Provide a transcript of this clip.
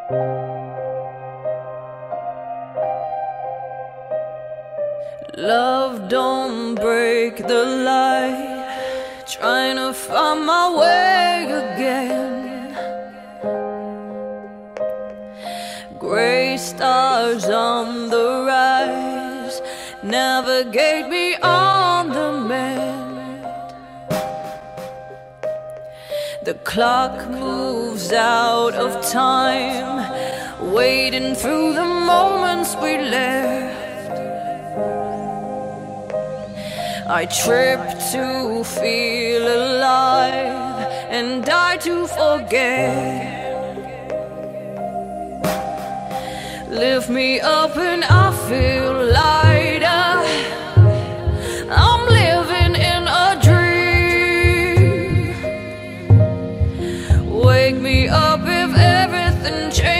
Love, don't break the light, trying to find my way again. Gray stars on the rise, navigate me on the mend. The clock moves out of time, waiting through the moments we left. I trip to feel alive and die to forget. Lift me up and I feel lighter. I'm living in a dream. Wake me up if everything changes.